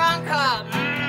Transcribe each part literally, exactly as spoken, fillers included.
corn cob.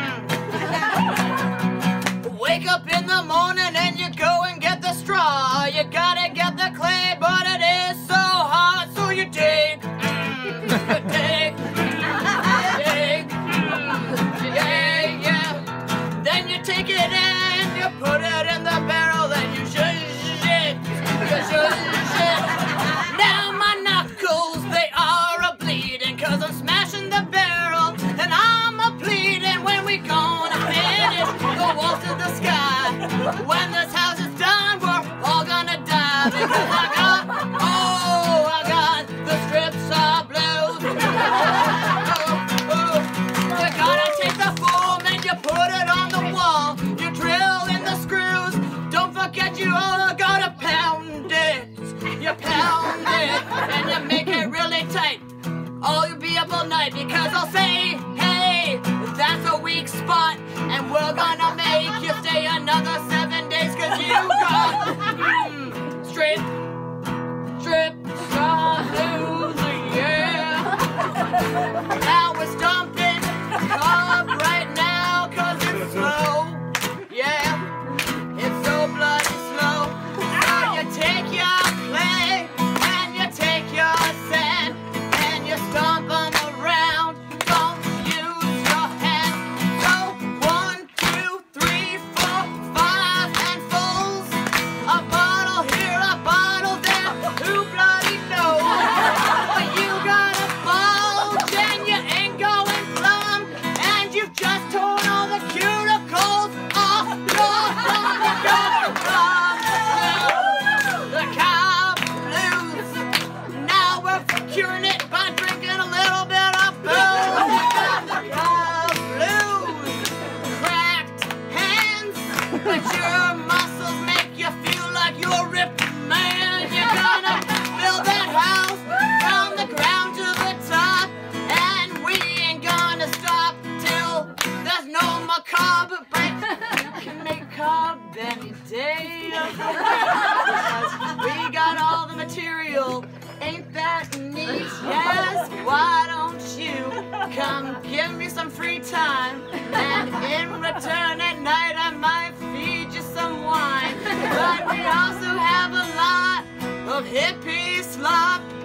Mm. Wake up in the morning and you go and get the straw. You gotta get the clay, but it is so hot, so you dig. Mm. You dig. Dig. Yeah, yeah. Then you take it and you put it in the barrel, then you shush it. You shush it. Now my knuckles, they are a bleeding, cause I'm smashing the barrel, and I'm a pleading. When we gonna finish the walls to the sky? When this house is done, we're all gonna die, because I got, oh, I got the strips of blues. Oh, oh. You gotta take the foam and you put it on the wall. You drill in the screws. Don't forget you all gotta pound it. You pound it and you make it really tight. Oh, you'll be up all night, because I'll say, hey, that's a weak spot, and we're gonna make you stay another seven days, cause you got mm, strip, strip, saw blues, yeah. Now we're stomping up right now, cause it's slow, yeah. It's so bloody slow. So you take your clay and you take your sand and you stomp them around. Don't use your hands. So one, two, three, four, five handfuls. A bottle here, a bottle there. Who bloody knows? But you got a bulge and you ain't going plumb, and you've just torn all the cuticles off your thumb. You got the cow blues. Now we're curing it by drinking a little bit of booze. You got the cow blues. Cracked hands, but your muscles make you feel like you're a ripped man. You're gonna build that house from the ground to the top, and we ain't gonna stop till there's no more cob. But you can make cob any day of the week, because we got all the material. Ain't that neat? Yes, why don't you come give me some free time, and in return at night I might feed you some wine. But we also have a lot of hippie slop.